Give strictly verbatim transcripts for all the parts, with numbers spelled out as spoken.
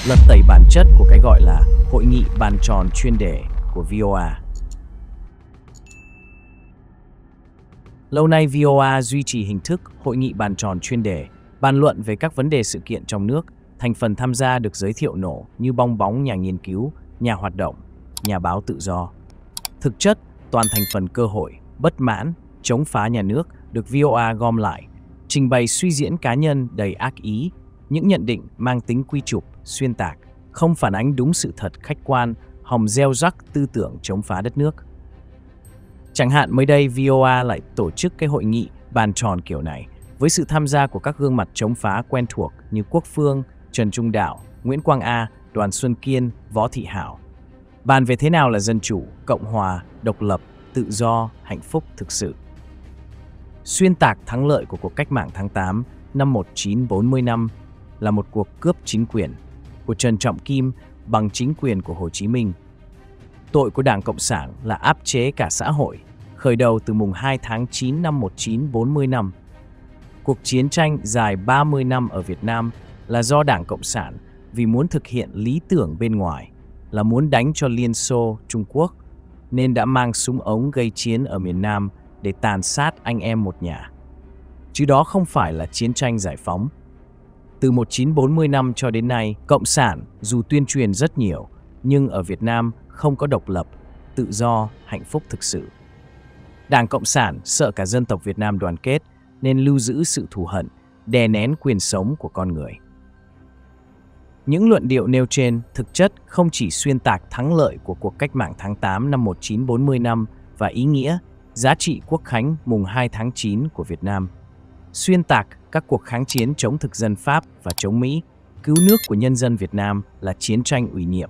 lật tẩy bản chất của cái gọi là hội nghị bàn tròn chuyên đề của vê o a. Lâu nay vê o a duy trì hình thức hội nghị bàn tròn chuyên đề, bàn luận về các vấn đề sự kiện trong nước. Thành phần tham gia được giới thiệu nổ như bong bóng nhà nghiên cứu, nhà hoạt động, nhà báo tự do. Thực chất, toàn thành phần cơ hội, bất mãn, chống phá nhà nước được vê o a gom lại, trình bày suy diễn cá nhân đầy ác ý, những nhận định mang tính quy chụp, xuyên tạc, không phản ánh đúng sự thật khách quan, hòng gieo rắc tư tưởng chống phá đất nước. Chẳng hạn mới đây vê o a lại tổ chức cái hội nghị bàn tròn kiểu này với sự tham gia của các gương mặt chống phá quen thuộc như Quốc Phương, Trần Trung Đạo, Nguyễn Quang A, Đoàn Xuân Kiên, Võ Thị Hảo. Bàn về thế nào là dân chủ, cộng hòa, độc lập, tự do, hạnh phúc thực sự. Xuyên tạc thắng lợi của cuộc cách mạng tháng tám năm một nghìn chín trăm bốn mươi lăm là một cuộc cướp chính quyền của Trần Trọng Kim bằng chính quyền của Hồ Chí Minh. Tội của Đảng Cộng sản là áp chế cả xã hội, khởi đầu từ mùng hai tháng chín năm một nghìn chín trăm bốn mươi lăm. Cuộc chiến tranh dài ba mươi năm ở Việt Nam là do Đảng Cộng sản vì muốn thực hiện lý tưởng bên ngoài là muốn đánh cho Liên Xô, Trung Quốc, nên đã mang súng ống gây chiến ở miền Nam để tàn sát anh em một nhà. Chứ đó không phải là chiến tranh giải phóng. Từ một nghìn chín trăm bốn mươi lăm cho đến nay, Cộng sản dù tuyên truyền rất nhiều, nhưng ở Việt Nam không có độc lập, tự do, hạnh phúc thực sự. Đảng Cộng sản sợ cả dân tộc Việt Nam đoàn kết nên lưu giữ sự thù hận, đè nén quyền sống của con người. Những luận điệu nêu trên thực chất không chỉ xuyên tạc thắng lợi của cuộc cách mạng tháng tám năm một nghìn chín trăm bốn mươi lăm và ý nghĩa, giá trị quốc khánh mùng hai tháng chín của Việt Nam, xuyên tạc các cuộc kháng chiến chống thực dân Pháp và chống Mỹ, cứu nước của nhân dân Việt Nam là chiến tranh ủy nhiệm.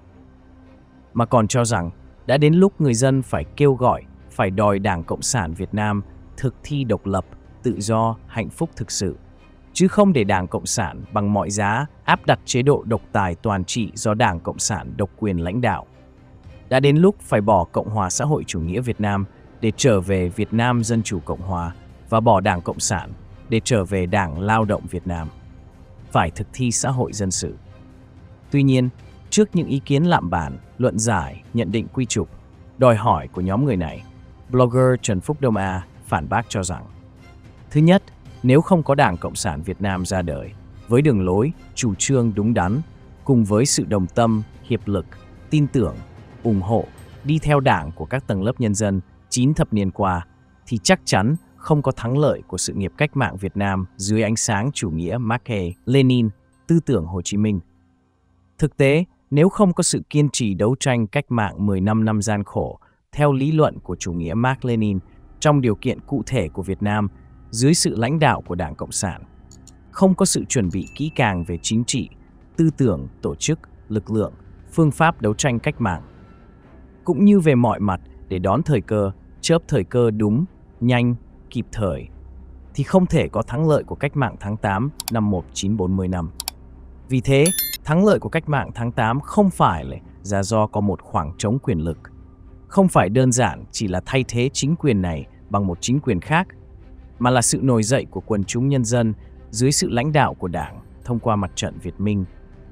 Mà còn cho rằng đã đến lúc người dân phải kêu gọi, phải đòi Đảng Cộng sản Việt Nam thực thi độc lập, tự do, hạnh phúc thực sự, chứ không để Đảng Cộng sản bằng mọi giá áp đặt chế độ độc tài toàn trị do Đảng Cộng sản độc quyền lãnh đạo. Đã đến lúc phải bỏ Cộng hòa xã hội chủ nghĩa Việt Nam để trở về Việt Nam Dân chủ Cộng hòa và bỏ Đảng Cộng sản để trở về Đảng Lao động Việt Nam. Phải thực thi xã hội dân sự. Tuy nhiên, trước những ý kiến lạm bản, luận giải, nhận định quy chụp, đòi hỏi của nhóm người này, blogger Trần Phúc Đông A phản bác cho rằng: thứ nhất, nếu không có Đảng Cộng sản Việt Nam ra đời, với đường lối, chủ trương đúng đắn, cùng với sự đồng tâm, hiệp lực, tin tưởng, ủng hộ, đi theo Đảng của các tầng lớp nhân dân chín thập niên qua, thì chắc chắn không có thắng lợi của sự nghiệp cách mạng Việt Nam dưới ánh sáng chủ nghĩa Mác-Lê, Lenin, tư tưởng Hồ Chí Minh. Thực tế, nếu không có sự kiên trì đấu tranh cách mạng mười lăm năm gian khổ theo lý luận của chủ nghĩa Mác-Lenin trong điều kiện cụ thể của Việt Nam dưới sự lãnh đạo của Đảng Cộng sản, không có sự chuẩn bị kỹ càng về chính trị, tư tưởng, tổ chức, lực lượng, phương pháp đấu tranh cách mạng, cũng như về mọi mặt để đón thời cơ, chớp thời cơ đúng, nhanh, kịp thời, thì không thể có thắng lợi của cách mạng tháng tám năm một nghìn chín trăm bốn mươi lăm. Vì thế, thắng lợi của cách mạng tháng tám không phải là do có một khoảng trống quyền lực, không phải đơn giản chỉ là thay thế chính quyền này bằng một chính quyền khác, mà là sự nổi dậy của quần chúng nhân dân dưới sự lãnh đạo của Đảng thông qua mặt trận Việt Minh.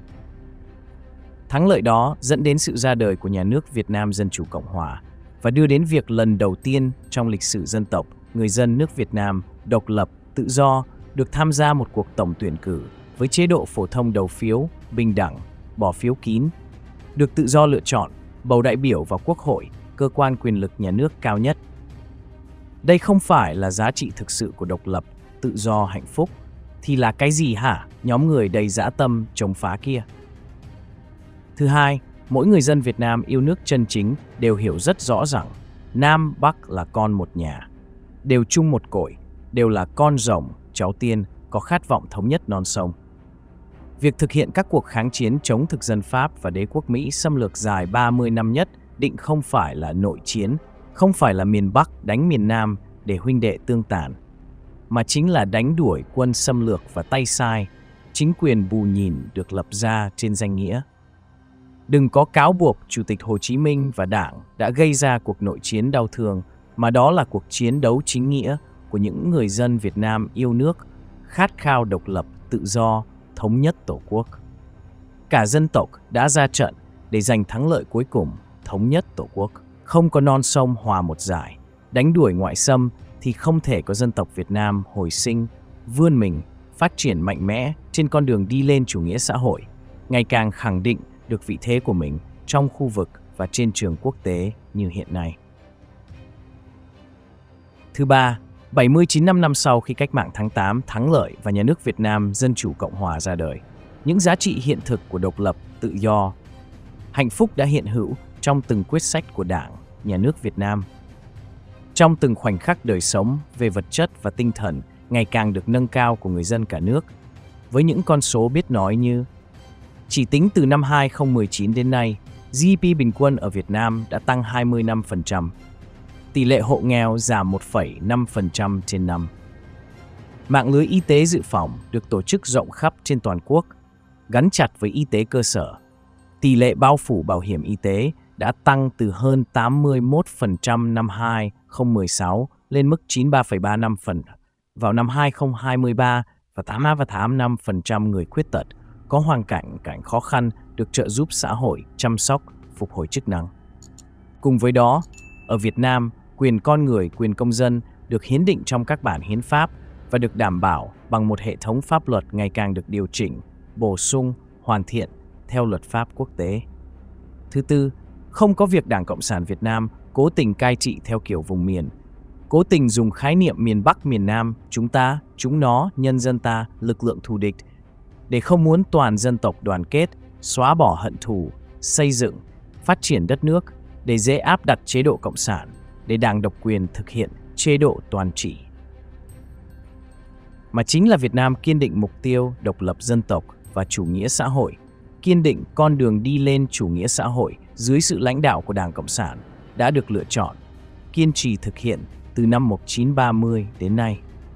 Thắng lợi đó dẫn đến sự ra đời của nhà nước Việt Nam Dân chủ Cộng hòa và đưa đến việc lần đầu tiên trong lịch sử dân tộc, người dân nước Việt Nam độc lập, tự do được tham gia một cuộc tổng tuyển cử với chế độ phổ thông đầu phiếu, bình đẳng, bỏ phiếu kín, được tự do lựa chọn, bầu đại biểu vào Quốc hội, cơ quan quyền lực nhà nước cao nhất. Đây không phải là giá trị thực sự của độc lập, tự do, hạnh phúc, thì là cái gì hả, nhóm người đầy dã tâm chống phá kia? Thứ hai, mỗi người dân Việt Nam yêu nước chân chính đều hiểu rất rõ rằng Nam Bắc là con một nhà, đều chung một cội, đều là con rồng, cháu tiên, có khát vọng thống nhất non sông. Việc thực hiện các cuộc kháng chiến chống thực dân Pháp và đế quốc Mỹ xâm lược dài ba mươi năm nhất định không phải là nội chiến, không phải là miền Bắc đánh miền Nam để huynh đệ tương tàn, mà chính là đánh đuổi quân xâm lược và tay sai, chính quyền bù nhìn được lập ra trên danh nghĩa. Đừng có cáo buộc Chủ tịch Hồ Chí Minh và Đảng đã gây ra cuộc nội chiến đau thương, mà đó là cuộc chiến đấu chính nghĩa của những người dân Việt Nam yêu nước, khát khao độc lập, tự do, thống nhất Tổ quốc. cả dân tộc đã ra trận để giành thắng lợi cuối cùng, thống nhất Tổ quốc. Không có non sông hòa một dải, đánh đuổi ngoại xâm thì không thể có dân tộc Việt Nam hồi sinh, vươn mình, phát triển mạnh mẽ trên con đường đi lên chủ nghĩa xã hội, ngày càng khẳng định được vị thế của mình trong khu vực và trên trường quốc tế như hiện nay. Thứ ba, bảy mươi chín năm năm sau khi cách mạng tháng tám thắng lợi và nhà nước Việt Nam Dân Chủ Cộng Hòa ra đời, những giá trị hiện thực của độc lập, tự do, hạnh phúc đã hiện hữu trong từng quyết sách của Đảng, Nhà nước Việt Nam. Trong từng khoảnh khắc đời sống về vật chất và tinh thần ngày càng được nâng cao của người dân cả nước, với những con số biết nói như chỉ tính từ năm hai nghìn không trăm mười chín đến nay, giê đê pê bình quân ở Việt Nam đã tăng hai mươi lăm phần trăm, tỷ lệ hộ nghèo giảm một phẩy năm phần trăm trên năm. Mạng lưới y tế dự phòng được tổ chức rộng khắp trên toàn quốc, gắn chặt với y tế cơ sở. Tỷ lệ bao phủ bảo hiểm y tế đã tăng từ hơn tám mươi mốt phần trăm năm hai nghìn không trăm mười sáu lên mức chín mươi ba phẩy ba mươi lăm phần trăm vào năm hai nghìn không trăm hai mươi ba và tám mươi lăm phần trăm người khuyết tật có hoàn cảnh cảnh khó khăn được trợ giúp xã hội, chăm sóc, phục hồi chức năng. Cùng với đó, ở Việt Nam, quyền con người, quyền công dân được hiến định trong các bản hiến pháp và được đảm bảo bằng một hệ thống pháp luật ngày càng được điều chỉnh, bổ sung, hoàn thiện theo luật pháp quốc tế. Thứ tư, không có việc Đảng Cộng sản Việt Nam cố tình cai trị theo kiểu vùng miền, cố tình dùng khái niệm miền Bắc, miền Nam, chúng ta, chúng nó, nhân dân ta, lực lượng thù địch, để không muốn toàn dân tộc đoàn kết, xóa bỏ hận thù, xây dựng, phát triển đất nước, để dễ áp đặt chế độ Cộng sản, để Đảng độc quyền thực hiện chế độ toàn trị. Mà chính là Việt Nam kiên định mục tiêu độc lập dân tộc và chủ nghĩa xã hội, kiên định con đường đi lên chủ nghĩa xã hội dưới sự lãnh đạo của Đảng Cộng sản đã được lựa chọn, kiên trì thực hiện từ năm một nghìn chín trăm ba mươi đến nay.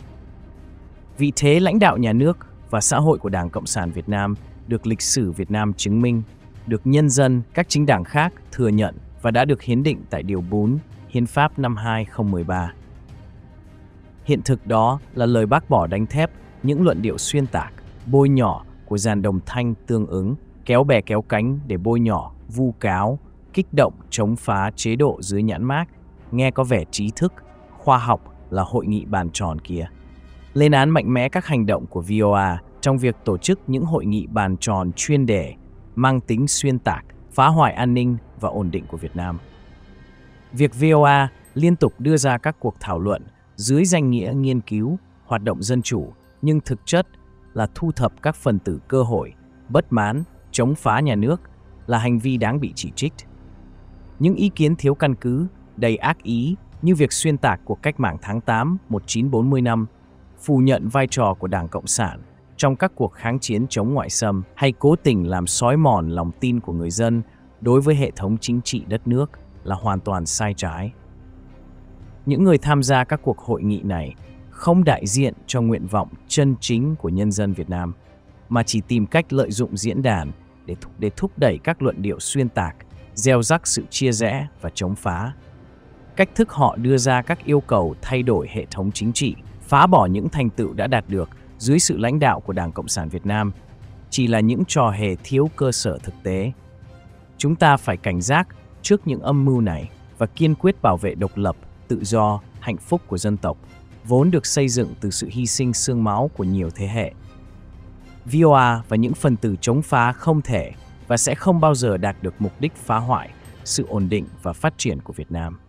Vị thế lãnh đạo nhà nước và xã hội của Đảng Cộng sản Việt Nam được lịch sử Việt Nam chứng minh, được nhân dân các chính đảng khác thừa nhận và đã được hiến định tại Điều bốn Hiến pháp năm hai nghìn không trăm mười ba. Hiện thực đó là lời bác bỏ đánh thép những luận điệu xuyên tạc, bôi nhọ của dàn đồng thanh tương ứng, kéo bè kéo cánh để bôi nhọ, vu cáo, kích động chống phá chế độ dưới nhãn mác, nghe có vẻ trí thức, khoa học là hội nghị bàn tròn kia. Lên án mạnh mẽ các hành động của vê o a trong việc tổ chức những hội nghị bàn tròn chuyên đề, mang tính xuyên tạc, phá hoại an ninh và ổn định của Việt Nam. Việc vê o a liên tục đưa ra các cuộc thảo luận dưới danh nghĩa nghiên cứu, hoạt động dân chủ, nhưng thực chất là thu thập các phần tử cơ hội, bất mãn, chống phá nhà nước là hành vi đáng bị chỉ trích. Những ý kiến thiếu căn cứ, đầy ác ý như việc xuyên tạc cuộc cách mạng tháng tám một nghìn chín trăm bốn mươi lăm, phủ nhận vai trò của Đảng Cộng sản trong các cuộc kháng chiến chống ngoại xâm hay cố tình làm xói mòn lòng tin của người dân đối với hệ thống chính trị đất nước là hoàn toàn sai trái. Những người tham gia các cuộc hội nghị này không đại diện cho nguyện vọng chân chính của nhân dân Việt Nam, mà chỉ tìm cách lợi dụng diễn đàn để, th để thúc đẩy các luận điệu xuyên tạc, gieo rắc sự chia rẽ và chống phá. Cách thức họ đưa ra các yêu cầu thay đổi hệ thống chính trị, phá bỏ những thành tựu đã đạt được dưới sự lãnh đạo của Đảng Cộng sản Việt Nam chỉ là những trò hề thiếu cơ sở thực tế. Chúng ta phải cảnh giác trước những âm mưu này và kiên quyết bảo vệ độc lập, tự do, hạnh phúc của dân tộc, vốn được xây dựng từ sự hy sinh xương máu của nhiều thế hệ. vê o a và những phần tử chống phá không thể và sẽ không bao giờ đạt được mục đích phá hoại sự ổn định và phát triển của Việt Nam.